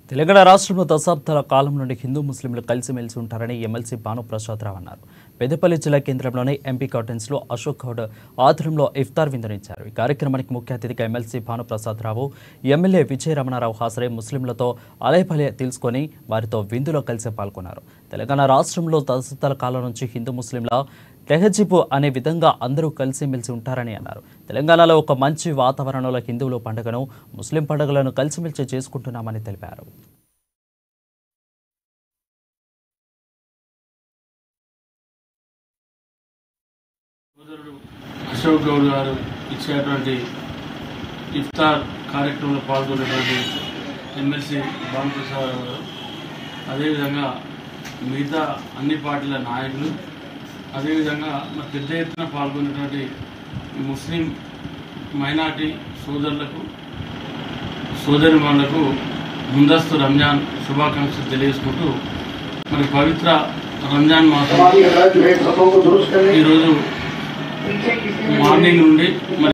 తెలంగాణ రాష్ట్రంలో దశాబ్దాల కాలం నుండి హిందూ ముస్లింలు కలిసిమెలిసి ఉంటారని ఎమ్మెల్సీ భానుప్రసాద్ రావు అన్నారు. పెద్దపల్లి జిల్లా కేంద్రంలోని ఎంపీ కాటన్స్లో అశోక్ గౌడ్ ఆధ్వర్యంలో ఇఫ్తార్ విందునిచ్చారు. ఈ కార్యక్రమానికి ముఖ్య అతిథిగా ఎమ్మెల్సీ భానుప్రసాద్ రావు, ఎమ్మెల్యే విజయ రమణారావు హాజరై ముస్లింలతో అలైపలే తెలుసుకొని వారితో విందులో కలిసి పాల్గొన్నారు. తెలంగాణ రాష్ట్రంలో దశాబ్దాల కాలం నుంచి హిందూ ముస్లింల తెహజీబు అనే విధంగా అందరూ కలిసిమెలిసి ఉంటారని అన్నారు. తెలంగాణలో ఒక మంచి వాతావరణంలో హిందువుల పండుగను, ముస్లిం పండుగలను కలిసిమెలిసి చేసుకుంటున్నామని తెలిపారు. అశోక్ గౌడ్ గారు ఇచ్చేటువంటి ఇఫ్తార్ కార్యక్రమంలో పాల్గొనేటువంటి ఎమ్మెల్సీ భానుప్రసాద్ గారు, అదేవిధంగా మిగతా అన్ని పార్టీల నాయకులు, అదేవిధంగా మరి పెద్ద ఎత్తున పాల్గొనేటువంటి ముస్లిం మైనార్టీ సోదరులకు, సోదరిమణులకు ముందస్తు రంజాన్ శుభాకాంక్షలు తెలియజేసుకుంటూ మరి పవిత్ర రంజాన్ మాసం ఈరోజు మార్నింగ్ నుండి